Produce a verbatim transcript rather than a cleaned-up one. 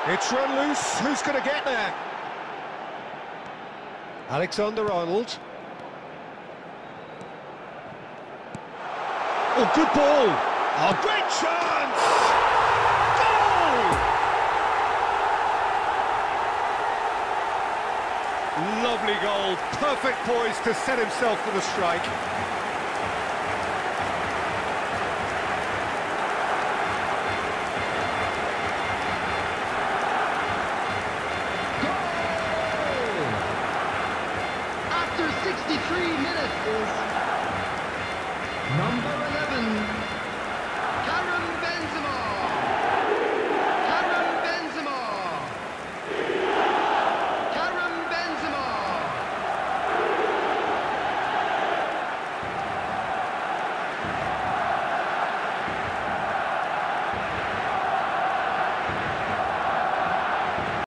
It's run loose. Who's going to get there? Alexander-Arnold. Oh, good ball. Oh, great chance! Goal! Lovely goal. Perfect poise to set himself for the strike. sixty-three minutes is number